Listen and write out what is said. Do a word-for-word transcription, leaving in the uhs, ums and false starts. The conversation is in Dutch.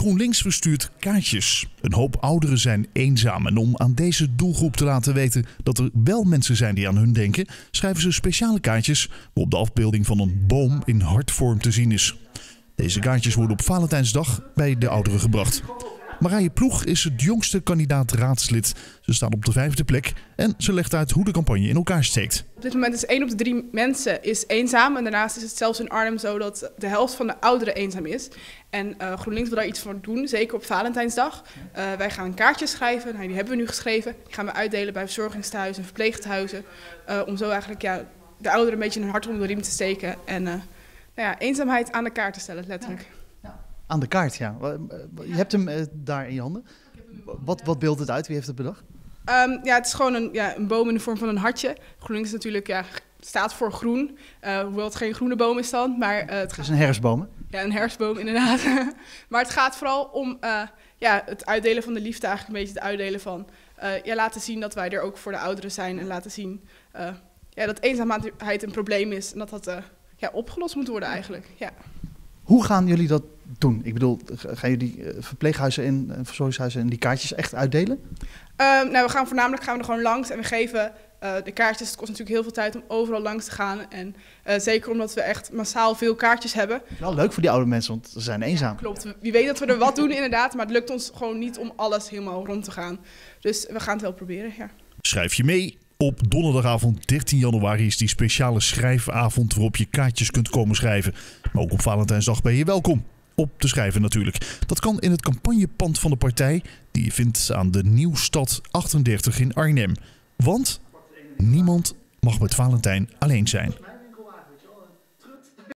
GroenLinks verstuurt kaartjes. Een hoop ouderen zijn eenzaam en om aan deze doelgroep te laten weten dat er wel mensen zijn die aan hun denken, schrijven ze speciale kaartjes waarop de afbeelding van een boom in hartvorm te zien is. Deze kaartjes worden op Valentijnsdag bij de ouderen gebracht. Marije Ploeg is het jongste kandidaat-raadslid. Ze staat op de vijfde plek en ze legt uit hoe de campagne in elkaar steekt. Op dit moment is één op de drie mensen is eenzaam. En daarnaast is het zelfs in Arnhem zo dat de helft van de ouderen eenzaam is. En uh, GroenLinks wil daar iets voor doen, zeker op Valentijnsdag. Uh, wij gaan kaartjes schrijven, nou, die hebben we nu geschreven. Die gaan we uitdelen bij verzorgingstehuizen en verpleeghuizen. Uh, om zo eigenlijk ja, de ouderen een beetje hun hart onder de riem te steken. En uh, nou ja, eenzaamheid aan de kaart te stellen, letterlijk. Ja. Ja. Aan de kaart, ja. Je hebt hem uh, daar in je handen. Wat, wat beeldt het uit? Wie heeft het bedacht? Um, ja, het is gewoon een, ja, een boom in de vorm van een hartje. GroenLinks is natuurlijk, ja, staat voor groen. Uh, hoewel het geen groene boom is dan. Maar, uh, het gaat... is een herfstboom, hè? Ja, een herfstboom inderdaad. Maar het gaat vooral om uh, ja, het uitdelen van de liefde. Eigenlijk een beetje het uitdelen van... Uh, ja, laten zien dat wij er ook voor de ouderen zijn. En laten zien uh, ja, dat eenzaamheid een probleem is. En dat dat uh, ja, opgelost moet worden eigenlijk. Ja. Hoe gaan jullie dat doen? Ik bedoel, gaan jullie verpleeghuizen en verzorgingshuizen en die kaartjes echt uitdelen? Uh, nou, we gaan voornamelijk gaan we er gewoon langs en we geven uh, de kaartjes. Het kost natuurlijk heel veel tijd om overal langs te gaan. En uh, zeker omdat we echt massaal veel kaartjes hebben. Wel leuk voor die oude mensen, want ze zijn eenzaam. Ja, klopt. Wie weet dat we er wat doen inderdaad, maar het lukt ons gewoon niet om alles helemaal rond te gaan. Dus we gaan het wel proberen, ja. Schrijf je mee. Op donderdagavond dertien januari is die speciale schrijfavond waarop je kaartjes kunt komen schrijven. Maar ook op Valentijnsdag ben je welkom. Op te schrijven natuurlijk. Dat kan in het campagnepand van de partij die je vindt aan de Nieuwstad achtendertig in Arnhem. Want niemand mag met Valentijn alleen zijn.